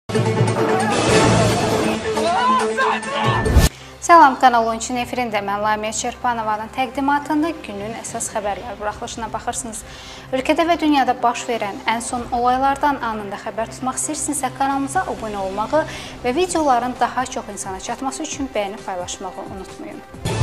Salam, Kanal 13 efirində mən Lamiyə Çerpanovanın təqdimatında günün əsas xəbərlər buraxılışına baxırsınız. Ölkədə və dünyada baş verən ən son olaylardan anında xəbər tutmaq istəyirsinizsə kanalımıza abunə olmağı və videoların daha çox insana çatması üçün bəyənib paylaşmağı unutmayın.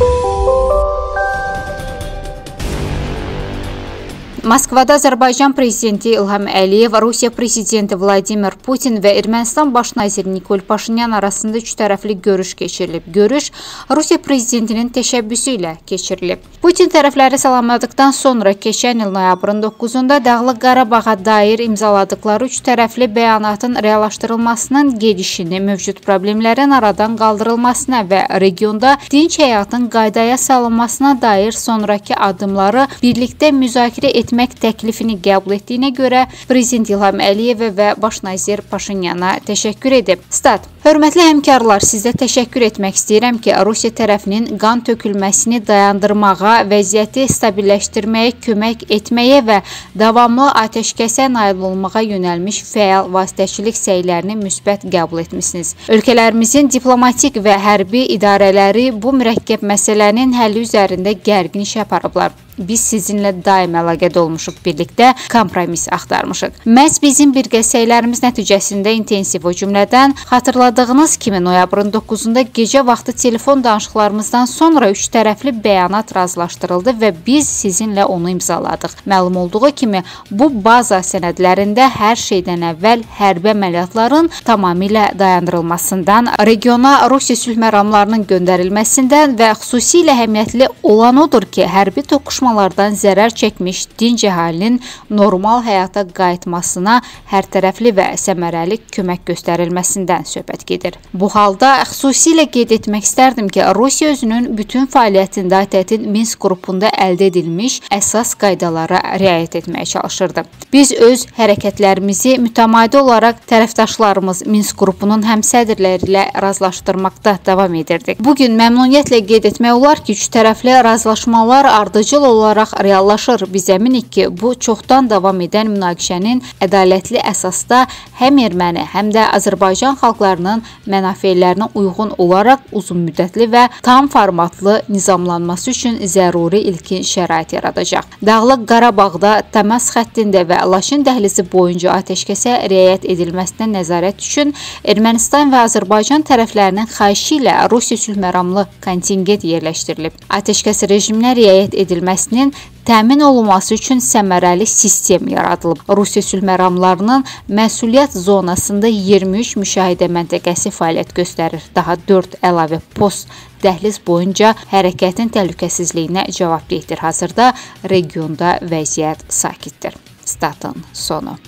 Moskvada Azərbaycan prezidenti İlham Əliyev, Rusiya prezidenti Vladimir Putin və Ermənistan baş naziri Nikol Paşinyan arasında üçtərəfli görüş keçirilib. Görüş Rusiya prezidentinin təşəbbüsü ilə keçirilib. Putin tərəfləri salamladıqdan sonra keçən il noyabrın 9-da Dağlıq Qarabağa dair imzaladıkları üçtərəfli bəyanatın reallaşdırılmasının gedişini, mövcud problemlərin aradan qaldırılmasına və regionda dinc həyatın qaydaya salınmasına dair sonrakı addımları birlikdə müzakirə etmək təklifini qəbul etdiyinə görə Prezident İlham Əliyevə və Baş nazir Paşinyana təşəkkür edib. Stat: Hörmətli həmkarlar, sizə təşəkkür etmək istəyirəm ki, Rusiya tərəfinin qan tökülməsini dayandırmağa, vəziyyəti stabilləşdirməyə kömək etməyə və davamlı atəşkəsə nail olmağa yönəlmiş fəal vasitəçilik səylərini müsbət qəbul etmisiniz. Ölkələrimizin diplomatik və hərbi idarələri bu mürəkkəb məsələnin həlli üzərində gərgin iş aparıblar. Biz sizinlə daim əlaqədə olmuşuq, birlikdə kompromis axtarmışıq. Məhz bizim birgə səylərimiz nəticəsində intensiv, o cümlədən xatırladığınız kimi noyabrın 9-da gecə vaxtı telefon danışıqlarımızdan sonra üç tərəfli bəyanat razılaşdırıldı və biz sizinlə onu imzaladıq. Məlum olduğu kimi, bu baza sənədlərində hər şeydən əvvəl hərbi əməliyyatların tamamilə dayandırılmasından, regiona Rusiya sülh məramlarının göndərilməsindən və xüsusilə əhəmiyyətli olan odur ki, hərbi toqquşmalardan zərər çəkmiş dinc əhalinin normal həyata qayıtmasına hər tərəfli və səmərəli kömək göstərilməsindən söhbət gedir. Bu halda xüsusilə qeyd etmək istərdim ki, Rusiya özünün bütün fəaliyyətində ATƏT-in Minsk qrupunda əldə edilmiş əsas qaydalara riayət etməyə çalışırdı. Biz öz hərəkətlərimizi mütəmadi olaraq tərəfdaşlarımız Minsk qrupunun həmsədrləri ilə razılaşdırmaqda davam edirdik. Bugün məmnuniyyətlə qeyd etmək olar ki, üç tərəfli razılaşmalar ardıcıl olaraq reallaşır. Biz əminik ki, bu çoxdan davam edən münaqişənin ədalətli əsasda həm erməni, həm də Azərbaycan xalqlarının mənafeylərinə uyğun olaraq uzunmüddətli və tam formatlı nizamlanması üçün zəruri ilkin şərait yaradacaq. Dağlıq Qarabağda təmas xəttində və Laçın dəhlizi boyunca atəşkəsə riayət edilməsinə nəzarət üçün Ermənistan və Azərbaycan tərəflərinin xahişi ilə Rusiya sülh məramlı kontingent yerləşdirilib. Atəşkəs rejiminə riayət edilməsinin təmin olunması üçün səmərəli sistem yaradılıb. Rusiya sülh məramlarının məsuliyyət zonasında 23 müşahidə məntəqəsi fəaliyyət göstərir. Daha 4 əlavə post dəhliz boyunca hərəkətin təhlükəsizliyinə cavabdehdir. Hazırda regionda vəziyyət sakitdir. Statın sonu.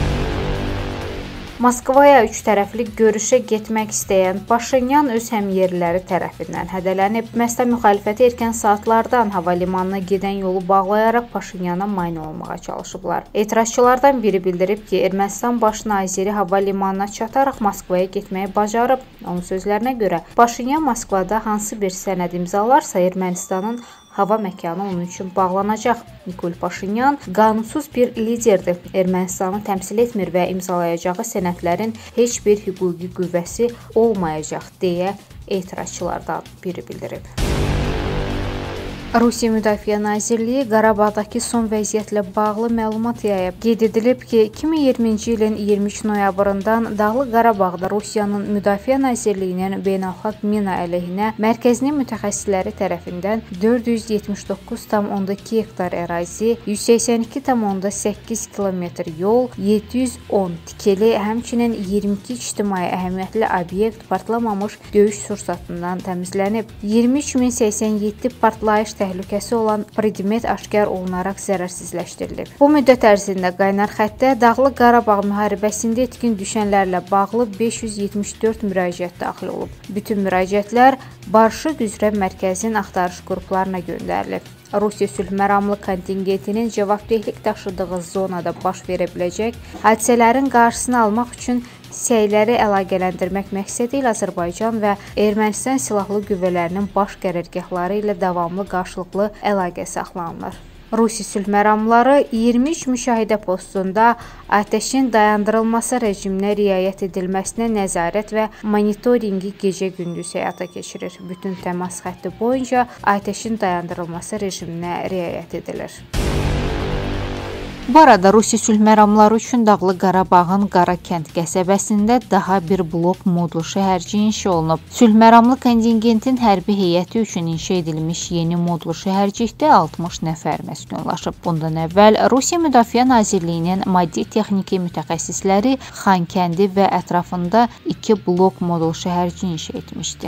Moskvaya üç tərəfli görüşə getmək istəyən Paşinyan öz həmyerliləri tərəfindən hədələnib. Məsələ müxalifəti erkən saatlardan hava limanına gedən yolu bağlayaraq Paşinyana mane olmağa çalışıblar. Etirazçılardan biri bildirib ki, Ermənistan baş naziri hava limanına çataraq Moskvaya getməyi bacarıb. Onun sözlərinə görə, Paşinyan Moskvada hansı bir sənəd imzalarsa Ermənistanın hava məkanı onun üçün bağlanacaq. Nikol Paşinyan qanunsuz bir liderdir. Ermənistanı təmsil etmir və imzalayacağı sənədlərin heç bir hüquqi qüvvəsi olmayacaq deyə etirazçılardan biri bildirib. Rusiya Müdafiə Nazirliyi Qarabağdakı son vəziyyətlə bağlı məlumat yayıb. Qeyd edilib ki, 2020-ci ilin 23 noyabrından Dağlıq Qarabağda Rusiyanın Müdafiə Nazirliyinin beynəlxalq mina əleyhinə mərkəzinin mütəxəssisləri tərəfindən 479,2 hektar ərazi, 182,8 kilometr yol, 710 tikili, həmçinin 22 ictimai əhəmiyyətli obyekt partlamamış döyüş sursatından təmizlənib. 23.087 partlayış təhlükəsi olan predmet aşkar olunaraq zərərsizləşdirilib. Bu müddət ərzində qaynar xəttə Dağlıq Qarabağ müharibəsində etkin düşənlərlə bağlı 574 müraciət daxil olub. Bütün müraciətlər barışıq üzrə mərkəzin axtarış qruplarına göndərilib. Rusiya sülh məramlı kontingentinin cavabdehlik daşıdığı zonada baş verə biləcək hadisələrin qarşısını almaq üçün səyləri əlaqələndirmək məqsədi ilə Azərbaycan və Ermənistan silahlı qüvvələrinin baş qərargahları ilə davamlı qarşılıqlı əlaqə saxlanılır. Rusiya sülh məramları 23 müşahidə postunda atəşin dayandırılması rejiminə riayət edilməsinə nəzarət və monitorinqi gecə-gündüz həyata keçirir. Bütün təmas xətti boyunca atəşin dayandırılması rejiminə riayət edilir. Bu arada Rusiya sülh məramları üçün Dağlıq Qarabağın Qarakənd qəsəbəsində daha bir blok modul şəhərci inşa olunub. Sülh məramlı kontingentin hərbi heyəti üçün inşa edilmiş yeni modul şəhərcikdə 60 nəfər məskunlaşıb. Bundan əvvəl Rusiya Müdafiə Nazirliyinin maddi-texniki mütəxəssisləri Xankəndi və ətrafında 2 blok modul şəhərci inşa etmişdi.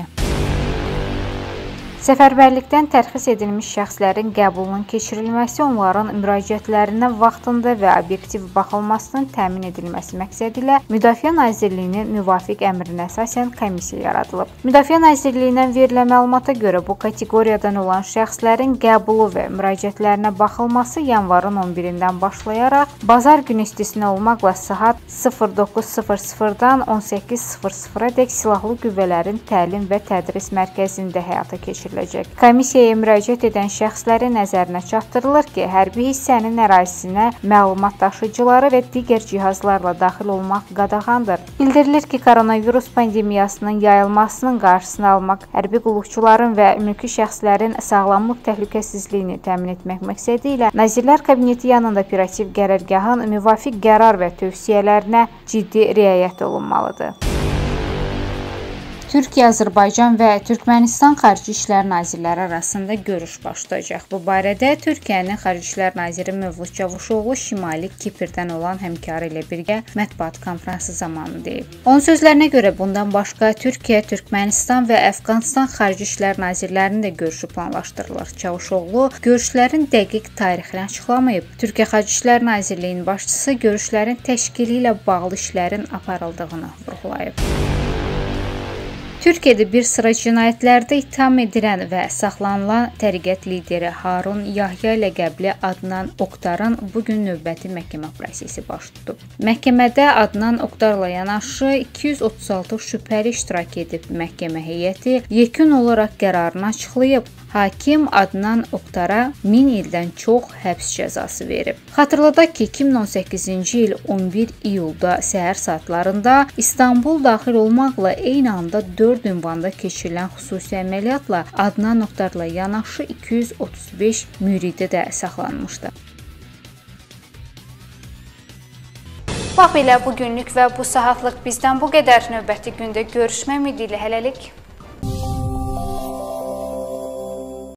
Səfərbərlikdən tərxis edilmiş şəxslərin qəbulunun keçirilməsi, onların müraciətlərindən vaxtında və obyektiv baxılmasının təmin edilməsi məqsədi ilə Müdafiə Nazirliyinin müvafiq əmrinə əsasən komissiya yaradılıb. Müdafiə Nazirliyindən verilən məlumata görə bu kateqoriyadan olan şəxslərin qəbulu və müraciətlərinə baxılması yanvarın 11-dən başlayaraq bazar günü istisna olmaqla saat 09:00-dan 18:00-a dək silahlı qüvvələrin təlim və tədris mərkəzində həyata keçirilir. Komissiyaya müraciət edən şəxslərin nəzərinə çatdırılır ki, hərbi hissənin ərazisinə məlumat daşıyıcıları və digər cihazlarla daxil olmaq qadağandır. Bildirilir ki, koronavirus pandemiyasının yayılmasının qarşısını almaq, hərbi qulluqçuların və mülki şəxslərin sağlamlıq təhlükəsizliyini təmin etmək məqsədi ilə Nazirlər Kabineti yanında operativ qərargahın müvafiq qərar və tövsiyələrinə ciddi riayət olunmalıdır. Türkiyə, Azərbaycan və Türkmənistan Xarici İşlər Nazirləri arasında görüş başlayacaq. Bu barədə Türkiyənin Xarici İşlər Naziri Mövlud Çavuşoğlu Şimali Kiprdən olan həmkarı ilə birgə mətbuat konfransı zamanı deyib. Onun sözlərinə görə bundan başqa Türkiyə, Türkmənistan və Əfqanistan Xarici İşlər Nazirlərinin də görüşü planlaşdırılır. Çavuşoğlu görüşlərin dəqiq tarixini açıqlamayıb. Türkiyə Xarici İşlər Nazirliyinin başçısı görüşlərin təşkili ilə bağlı işlərin aparıldığını vurğulayıb. Türkiyədə bir sıra cinayətlərdə ittiham edilən və saxlanılan təriqət lideri Harun Yahya ləqəbli Adnan Oktarın bugün növbəti məhkəmə prosesi baş tutub. Məhkəmədə Adnan Oktarla yanaşı 236 şübhəli iştirak edib. Məhkəmə heyəti yekun olaraq qərarını açıqlayıb. Hakim Adnan Oktara 1000 ildən çox həbs cəzası verib. Xatırladaq ki, 2018-ci il 11 iyulda səhər saatlarında İstanbul daxil olmaqla eyni anda 4 ünvanda keçirilən xüsusi əməliyyatla Adnan Oktarla yanaşı 235 müridi də saxlanmışdı. Bax belə bugünlük və bu saatlıq bizdən bu qədər. Növbəti gündə görüşmək ümidi ilə hələlik.